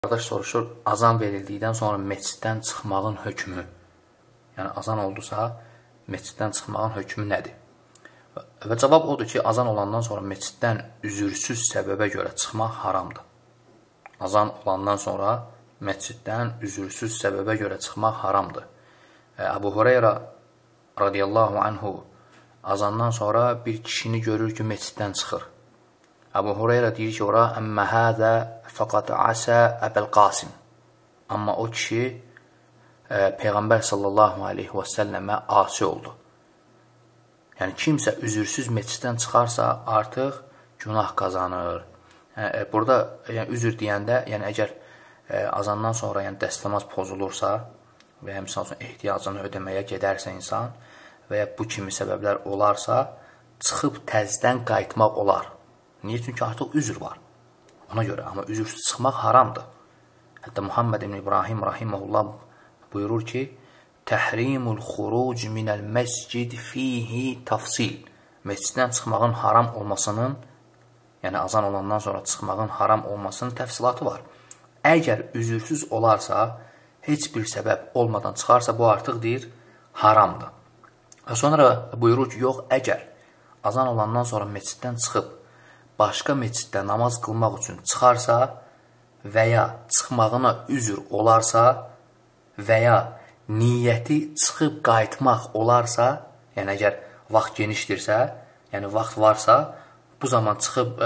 Qardaş soruşur, azan verildikdən sonra məsciddən çıxmağın hökmü, yəni azan oldusa, məsciddən çıxmağın hökmü nədir? Və cavab odur ki, azan olandan sonra məsciddən üzürsüz səbəbə görə çıxmaq haramdır. Azan olandan sonra məsciddən üzürsüz səbəbə görə çıxmaq haramdır. Əbu Hureyra radiyallahu anhu azandan sonra bir kişini görür ki, məsciddən çıxır. Əbu Hureyra deyir ki, ora əmmə həzə fəqat əsə Əbəl Qasim. Amma o kişi Peyğəmbər sallallahu aleyhi və səlləmə asi oldu. Yəni, kimsə üzürsüz məsciddən çıxarsa, artıq günah qazanır. Burada üzr deyəndə, yəni əgər azandan sonra dəstəmaz pozulursa və ya misal üçün ehtiyacını ödəməyə gedərsə insan və ya bu kimi səbəblər olarsa, çıxıb təzdən qayıtmaq olar. Niyə? Çünki artıq üzr var. Ona görə, amma üzürsüz çıxmaq haramdır. Hətta Muhammed ibn İbrahim rahiməhullah buyurur ki, Təhrimul xuruc minəl məscid fihi tafsil. Məsciddən çıxmağın haram olmasının, yəni azan olandan sonra çıxmağın haram olmasının təfsilatı var. Əgər üzürsüz olarsa, heç bir səbəb olmadan çıxarsa, bu artıq deyir, haramdır. Və sonra buyurur ki, yox, əgər azan olandan sonra məsciddən çıxıb, başqa məsciddə namaz qılmaq üçün çıxarsa və ya çıxmağına üzr olarsa və ya niyyəti çıxıb qayıtmaq olarsa, yəni əgər vaxt genişdirsə, yəni vaxt varsa, bu zaman çıxıb,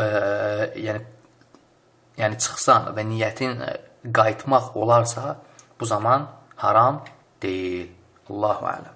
yəni çıxsan və niyyətin qayıtmaq olarsa, bu zaman haram deyil. Allahu aləm.